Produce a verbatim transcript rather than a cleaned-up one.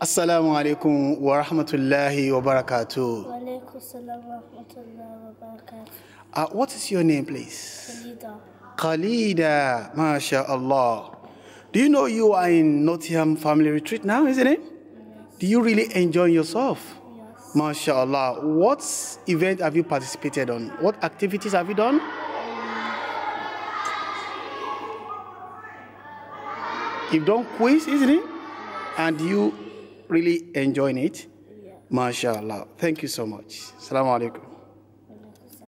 Assalamu alaikum wa rahmatullahi wa barakatuh. Wa alaikum salam wa rahmatullahi wa barakatuh. Uh, what is your name, please? Khalidah. Khalidah, mashallah. Do you know you are in Nottingham Family Retreat now, isn't it? Yes. Do you really enjoy yourself? Yes. Mashallah. What event have you participated on? What activities have you done? You've done quiz, isn't it? And you really enjoying it? Yeah. Mashallah. Thank you so much. Assalamu alaikum.